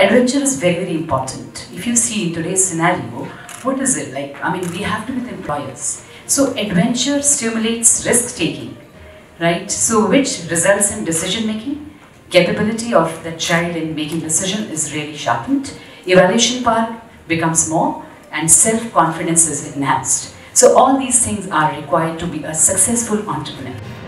Adventure is very, very important. If you see in today's scenario, what is it like? I mean, we have to be the employers. So adventure stimulates risk-taking, right? So which results in decision-making. Capability of the child in making decision is really sharpened. Evaluation power becomes more, and self-confidence is enhanced. So all these things are required to be a successful entrepreneur.